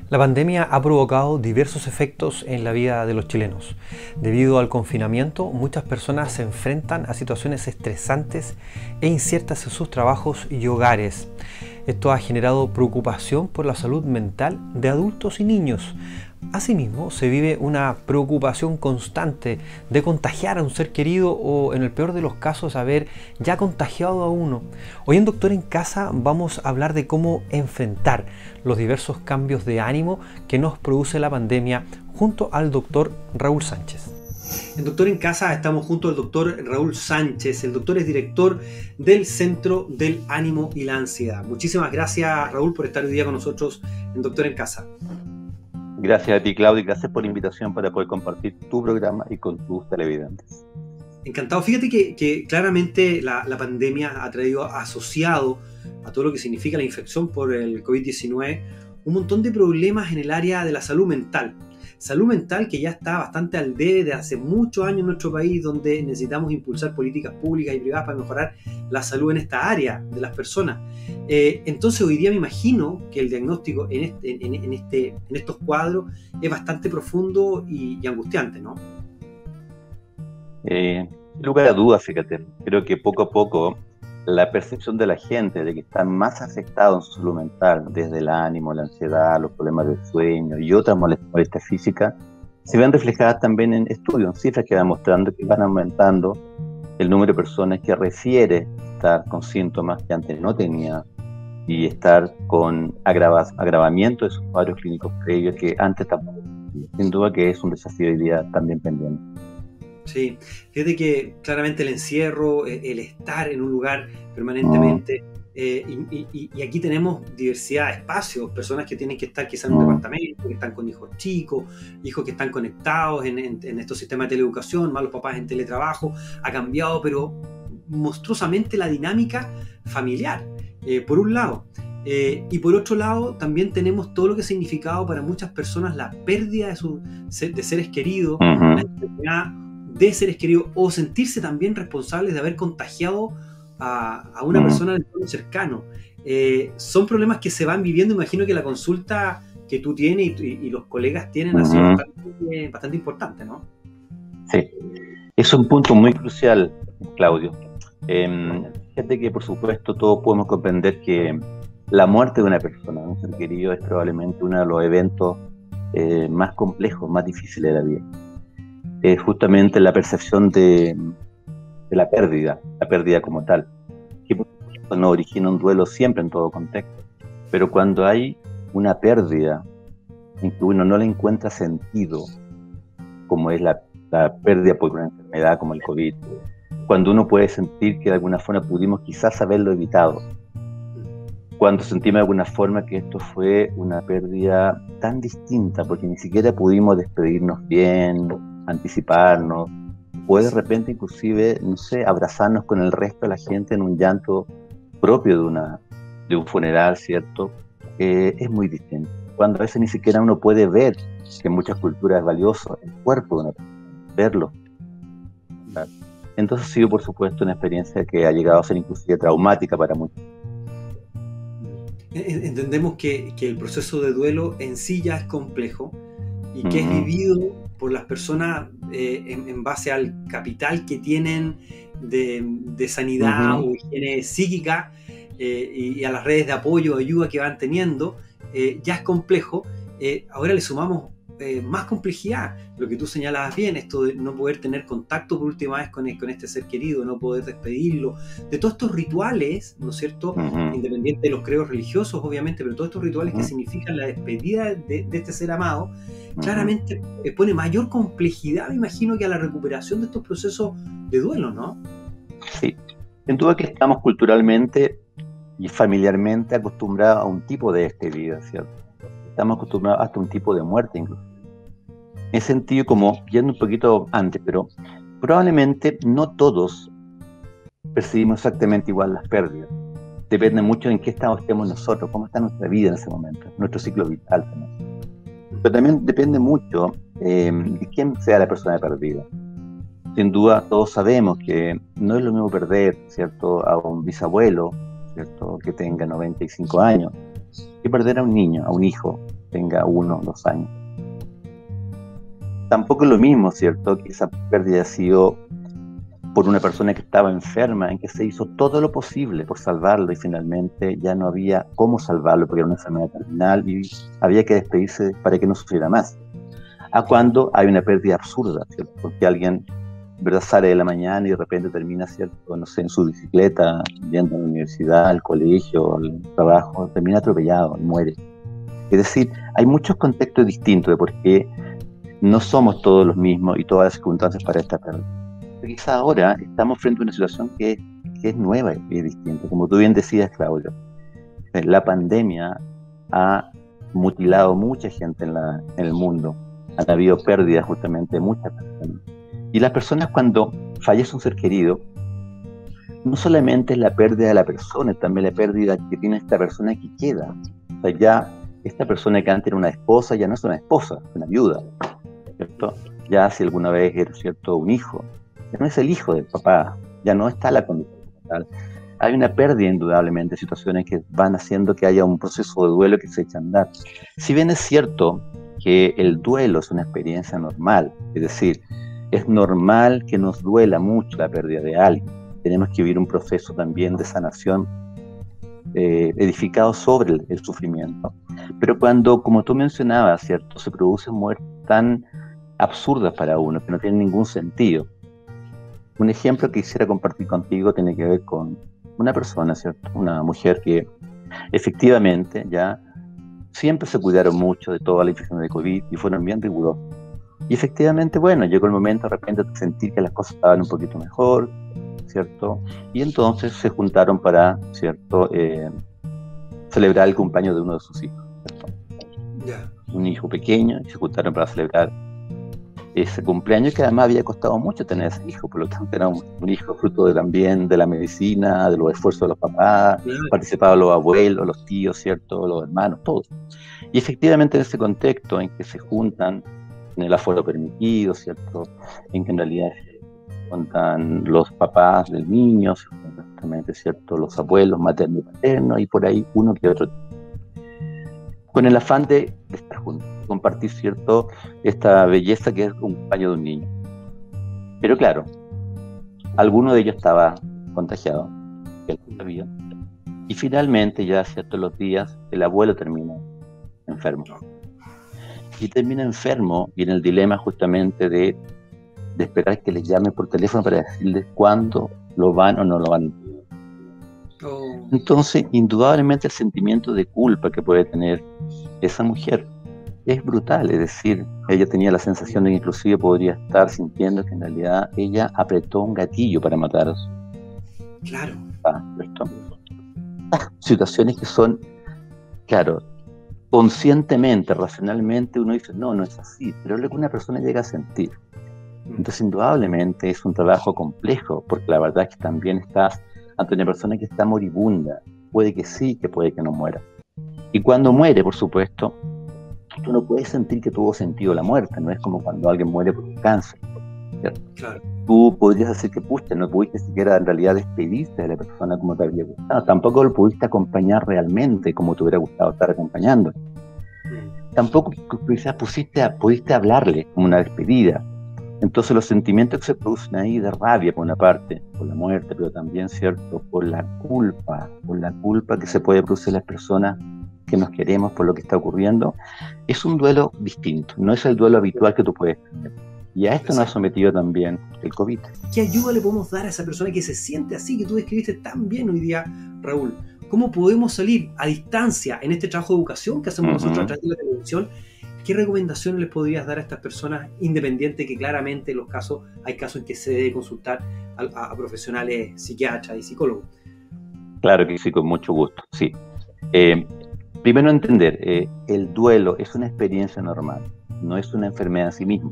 La pandemia ha provocado diversos efectos en la vida de los chilenos. Debido al confinamiento, muchas personas se enfrentan a situaciones estresantes e inciertas en sus trabajos y hogares. Esto ha generado preocupación por la salud mental de adultos y niños. Asimismo, se vive una preocupación constante de contagiar a un ser querido o, en el peor de los casos, haber ya contagiado a uno. Hoy en Doctor en Casa vamos a hablar de cómo enfrentar los diversos cambios de ánimo que nos produce la pandemia junto al doctor Raúl Sánchez. En Doctor en Casa estamos junto al doctor Raúl Sánchez. El doctor es director del Centro del Ánimo y la Ansiedad. Muchísimas gracias, Raúl, por estar hoy día con nosotros en Doctor en Casa. Gracias a ti, Claudio, y gracias por la invitación para poder compartir tu programa y con tus televidentes. Encantado. Fíjate que claramente la pandemia ha traído asociado a todo lo que significa la infección por el COVID-19 un montón de problemas en el área de la salud mental. Salud mental que ya está bastante al debe de hace muchos años en nuestro país, donde necesitamos impulsar políticas públicas y privadas para mejorar la salud en esta área de las personas. Entonces hoy día me imagino que el diagnóstico en estos cuadros es bastante profundo y angustiante, ¿no? Sin lugar a dudas, fíjate, creo que poco a poco la percepción de la gente de que está más afectado en su salud mental, desde el ánimo, la ansiedad, los problemas del sueño y otras molestias físicas, se ven reflejadas también en estudios, en cifras que van mostrando que van aumentando el número de personas que refiere estar con síntomas que antes no tenía y estar con agravamiento de sus cuadros clínicos previos que antes tampoco. Sin duda que es un desafío hoy día también pendiente. Sí, fíjate que claramente el encierro, el estar en un lugar permanentemente, y aquí tenemos diversidad de espacios, personas que tienen que estar quizás en un departamento, que están con hijos chicos, hijos que están conectados en estos sistemas de teleeducación, más los papás en teletrabajo, ha cambiado pero monstruosamente la dinámica familiar, por un lado. Y por otro lado, también tenemos todo lo que ha significado para muchas personas la pérdida de seres queridos, la enfermedad de seres queridos, o sentirse también responsables de haber contagiado a una persona del entorno cercano. Son problemas que se van viviendo. Imagino que la consulta que tú tienes y los colegas tienen ha sido bastante importante, ¿no? Sí, es un punto muy crucial, Claudio. Fíjate que, por supuesto, todos podemos comprender que la muerte de una persona, de un ser querido, es probablemente uno de los eventos más complejos, más difíciles de la vida. Es justamente la percepción de la pérdida como tal, que por supuesto no origina un duelo siempre en todo contexto, pero cuando hay una pérdida en que uno no le encuentra sentido, como es la pérdida por una enfermedad como el COVID, cuando uno puede sentir que de alguna forma pudimos quizás haberlo evitado, cuando sentimos de alguna forma que esto fue una pérdida tan distinta, porque ni siquiera pudimos despedirnos bien, anticiparnos, o de repente inclusive, no sé, abrazarnos con el resto de la gente en un llanto propio de un funeral, ¿cierto? Es muy distinto. Cuando a veces ni siquiera uno puede ver, que en muchas culturas es valioso, el cuerpo de una persona, verlo. ¿Verdad? Entonces ha sido, por supuesto, una experiencia que ha llegado a ser inclusive traumática para muchos. Entendemos que el proceso de duelo en sí ya es complejo y que es vivido por las personas en base al capital que tienen de sanidad o higiene psíquica y a las redes de apoyo o ayuda que van teniendo. Ya es complejo. Ahora le sumamos más complejidad, lo que tú señalabas bien, esto de no poder tener contacto por última vez con este ser querido, no poder despedirlo, de todos estos rituales, ¿no es cierto? Independiente de los credos religiosos, obviamente, pero todos estos rituales que significan la despedida de este ser amado, claramente pone mayor complejidad, me imagino, que a la recuperación de estos procesos de duelo, ¿no? Sí, sin duda que estamos culturalmente y familiarmente acostumbrados a un tipo de despedida, ¿cierto? Estamos acostumbrados hasta un tipo de muerte incluso. En ese sentido, como yendo un poquito antes, pero probablemente no todos percibimos exactamente igual las pérdidas. Depende mucho en qué estado estemos nosotros, cómo está nuestra vida en ese momento, nuestro ciclo vital también. Pero también depende mucho de quién sea la persona perdida. Sin duda, todos sabemos que no es lo mismo perder, ¿cierto?, a un bisabuelo, ¿cierto?, que tenga 95 años, que perder a un niño, a un hijo, tenga 1 o 2 años. Tampoco es lo mismo, ¿cierto?, que esa pérdida ha sido por una persona que estaba enferma, en que se hizo todo lo posible por salvarlo y finalmente ya no había cómo salvarlo porque era una enfermedad terminal y había que despedirse para que no sufriera más. A cuando hay una pérdida absurda, ¿cierto?, porque alguien, ¿verdad?, sale de la mañana y de repente termina, ¿cierto?, no sé, en su bicicleta, yendo a la universidad, al colegio, al trabajo, termina atropellado y muere. Es decir, hay muchos contextos distintos de por qué no somos todos los mismos y todas las circunstancias para esta pérdida. Quizá ahora estamos frente a una situación que es nueva y es distinta. Como tú bien decías, Claudio, la pandemia ha mutilado mucha gente en el mundo. Han habido pérdidas justamente de muchas personas. Y las personas, cuando fallece un ser querido, no solamente es la pérdida de la persona, es también la pérdida que tiene esta persona que queda. O sea, ya esta persona que antes era una esposa, ya no es una esposa, es una viuda, ¿cierto? Ya si alguna vez era, ¿cierto?, un hijo, ya no es el hijo del papá, ya no está la condición tal. Hay una pérdida indudablemente de situaciones que van haciendo que haya un proceso de duelo que se echa a andar. Si bien es cierto que el duelo es una experiencia normal, es decir, es normal que nos duela mucho la pérdida de alguien, tenemos que vivir un proceso también de sanación edificado sobre el sufrimiento. Pero cuando, como tú mencionabas, ¿cierto?, se producen muertes tan absurdas para uno, que no tienen ningún sentido. Un ejemplo que quisiera compartir contigo tiene que ver con una persona, ¿cierto?, una mujer que efectivamente ya siempre se cuidaron mucho de toda la infección de COVID y fueron bien rigurosos. Y efectivamente, bueno, llegó el momento de repente de sentir que las cosas estaban un poquito mejor, ¿cierto? Y entonces se juntaron para, ¿cierto?, celebrar el cumpleaños de uno de sus hijos, ¿cierto? Yeah. Un hijo pequeño, y se juntaron para celebrar ese cumpleaños, que además había costado mucho tener ese hijo, por lo tanto era un hijo fruto también de la medicina, de los esfuerzos de los papás, participaban los abuelos, los tíos, ¿cierto?, los hermanos, todos. Y efectivamente en ese contexto en que se juntan en el aforo permitido, ¿cierto?, en que en realidad se juntan los papás del niño, ¿cierto?, los abuelos maternos y paternos, y por ahí uno que otro, con el afán de estar juntos, compartir, ¿cierto?, esta belleza que es un cumpleaños de un niño. Pero claro, alguno de ellos estaba contagiado, que él no sabía, y finalmente ya, ¿cierto?, los días, el abuelo termina enfermo. Y termina enfermo y en el dilema justamente de esperar que les llame por teléfono para decirles cuándo lo van o no lo van. Entonces, indudablemente el sentimiento de culpa que puede tener esa mujer es brutal, es decir, ella tenía la sensación de que inclusive podría estar sintiendo que en realidad ella apretó un gatillo para matar a su... Claro. ¿Cierto? Situaciones que son, claro, conscientemente, racionalmente uno dice, no es así, pero es lo que una persona llega a sentir. Entonces, indudablemente es un trabajo complejo, porque la verdad es que también estás ante una persona que está moribunda, puede que sí, que puede que no muera. Y cuando muere, por supuesto, tú no puedes sentir que tuvo sentido la muerte, no es como cuando alguien muere por un cáncer, ¿cierto? Claro. Tú podrías decir que, pucha, no pudiste siquiera en realidad despedirte de la persona como te habría gustado, tampoco lo pudiste acompañar realmente como te hubiera gustado estar acompañando. Tampoco quizás pudiste hablarle como una despedida. Entonces los sentimientos que se producen ahí de rabia por una parte, por la muerte, pero también, ¿cierto?, por la culpa que se puede producir en las personas que nos queremos por lo que está ocurriendo, es un duelo distinto, no es el duelo habitual que tú puedes tener. Y a esto nos ha sometido también el COVID. ¿Qué ayuda le podemos dar a esa persona que se siente así, que tú describiste tan bien hoy día, Raúl? ¿Cómo podemos salir a distancia en este trabajo de educación que hacemos nosotros a través de la televisión? ¿Qué recomendaciones les podrías dar a estas personas, independiente que claramente en los casos, hay casos en que se debe consultar a profesionales psiquiatras y psicólogos? Claro que sí, con mucho gusto, sí. Primero entender, el duelo es una experiencia normal, no es una enfermedad en sí misma.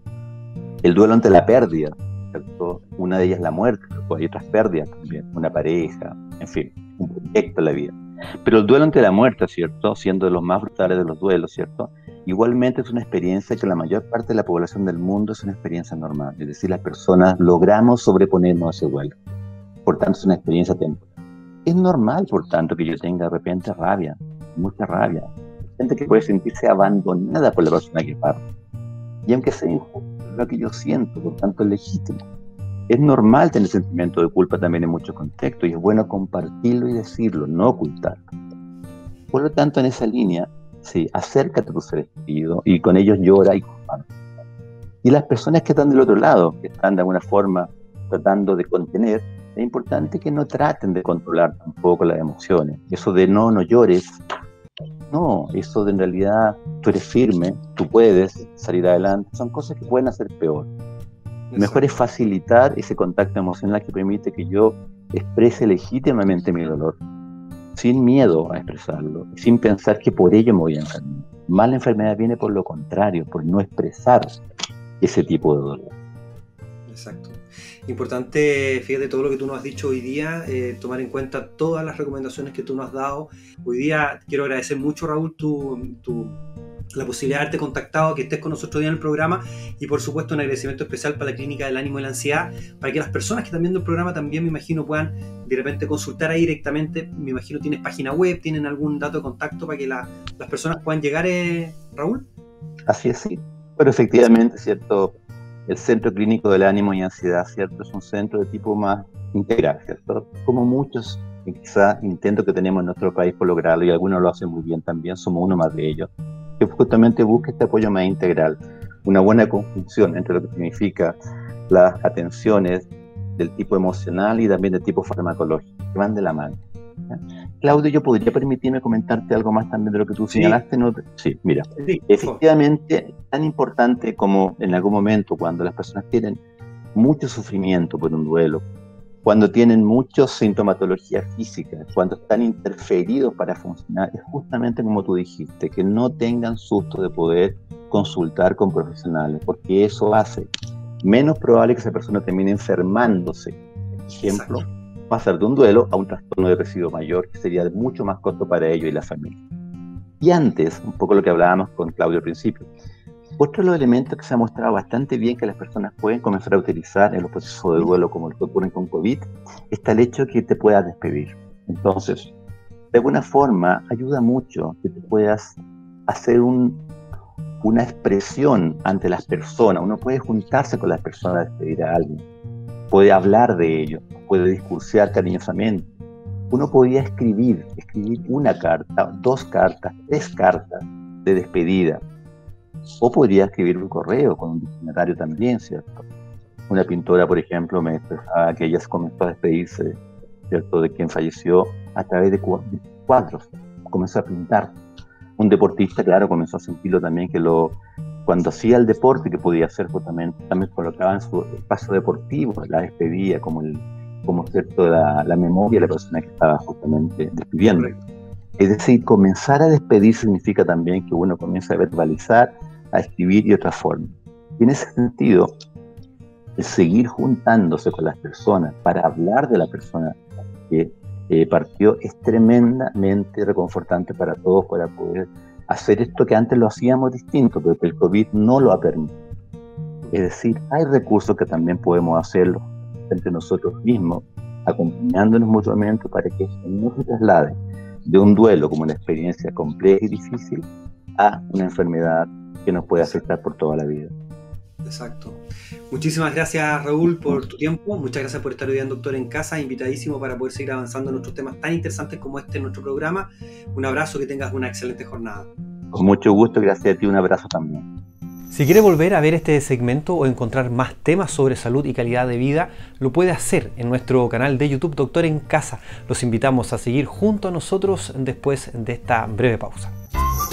El duelo ante la pérdida, ¿cierto? Una de ellas es la muerte, pero hay otras pérdidas también, una pareja, en fin, un proyecto en la vida. Pero el duelo ante la muerte, ¿cierto?, siendo de los más brutales de los duelos, ¿cierto?, igualmente es una experiencia que la mayor parte de la población del mundo es una experiencia normal, es decir, las personas logramos sobreponernos a ese duelo, por tanto es una experiencia temporal. Es normal, por tanto, que yo tenga de repente rabia, mucha rabia, gente que puede sentirse abandonada por la persona que parte. Y aunque sea injusto, es lo que yo siento, por tanto es legítimo. Es normal tener sentimiento de culpa también en muchos contextos y es bueno compartirlo y decirlo, no ocultarlo. Por lo tanto, en esa línea, sí, acércate a tus seres queridos y con ellos llora y comparte. Y las personas que están del otro lado, que están de alguna forma tratando de contener, es importante que no traten de controlar tampoco las emociones. Eso de no llores, no, eso de en realidad tú eres firme, tú puedes salir adelante, son cosas que pueden hacer peor. Exacto. Mejor es facilitar ese contacto emocional que permite que yo exprese legítimamente mi dolor, sin miedo a expresarlo, sin pensar que por ello me voy a enfermar. Más la enfermedad viene por lo contrario, por no expresar ese tipo de dolor. Exacto. Importante, fíjate todo lo que tú nos has dicho hoy día, tomar en cuenta todas las recomendaciones que tú nos has dado. Hoy día quiero agradecer mucho, Raúl, la posibilidad de haberte contactado, que estés con nosotros hoy en el programa, y por supuesto un agradecimiento especial para la Clínica del Ánimo y la Ansiedad, para que las personas que están viendo el programa también, me imagino, puedan de repente consultar ahí directamente. Me imagino tienes página web, tienen algún dato de contacto para que las personas puedan llegar, Raúl. Así es, sí. Pero efectivamente, ¿cierto? El Centro Clínico del Ánimo y Ansiedad, ¿cierto? Es un centro de tipo más integral, ¿cierto? Como muchos quizás intentos que tenemos en nuestro país por lograrlo, y algunos lo hacen muy bien también, somos uno más de ellos, que justamente busca este apoyo más integral, una buena conjunción entre lo que significa las atenciones del tipo emocional y también del tipo farmacológico, que van de la mano. ¿Ya? Claudio, ¿yo podría permitirme comentarte algo más también de lo que tú señalaste? ¿No? Sí, mira, sí, efectivamente, tan importante como en algún momento cuando las personas tienen mucho sufrimiento por un duelo, cuando tienen mucha sintomatología física, cuando están interferidos para funcionar, es justamente como tú dijiste, que no tengan susto de poder consultar con profesionales, porque eso hace menos probable que esa persona termine enfermándose. Por ejemplo, exacto, pasar de un duelo a un trastorno depresivo mayor, que sería mucho más corto para ellos y la familia. Y antes, un poco lo que hablábamos con Claudio al principio, otro de los elementos que se ha mostrado bastante bien que las personas pueden comenzar a utilizar en los procesos de duelo, como lo que ocurre con COVID, está el hecho de que te puedas despedir. Entonces, de alguna forma, ayuda mucho que te puedas hacer una expresión ante las personas. Uno puede juntarse con las personas a despedir a alguien, puede hablar de ello, puede discursear cariñosamente. Uno podía escribir una carta, 2 cartas, 3 cartas de despedida. O podría escribir un correo con un diccionario también, ¿cierto? Una pintora, por ejemplo, me expresaba que ella comenzó a despedirse, ¿cierto?, de quien falleció a través de cuadros. Comenzó a pintar. Un deportista, claro, comenzó a sentirlo también, que cuando hacía el deporte que podía hacer justamente, también colocaba en su espacio deportivo la despedida como cierto, la memoria de la persona que estaba justamente despidiendo. Es decir, comenzar a despedir significa también que uno comienza a verbalizar, a escribir y de otra forma. Y en ese sentido, el seguir juntándose con las personas para hablar de la persona que partió es tremendamente reconfortante para todos, para poder hacer esto que antes lo hacíamos distinto, pero que el COVID no lo ha permitido. Es decir, hay recursos que también podemos hacerlo entre nosotros mismos, acompañándonos mutuamente para que esto no se traslade de un duelo como una experiencia compleja y difícil a una enfermedad que nos puede afectar por toda la vida. Exacto. Muchísimas gracias, Raúl, por tu tiempo. Muchas gracias por estar hoy en Doctor en Casa, invitadísimo para poder seguir avanzando en nuestros temas tan interesantes como este en nuestro programa. Un abrazo, que tengas una excelente jornada. Con mucho gusto, gracias a ti, un abrazo también. Si quiere volver a ver este segmento o encontrar más temas sobre salud y calidad de vida, lo puede hacer en nuestro canal de YouTube Doctor en Casa. Los invitamos a seguir junto a nosotros después de esta breve pausa.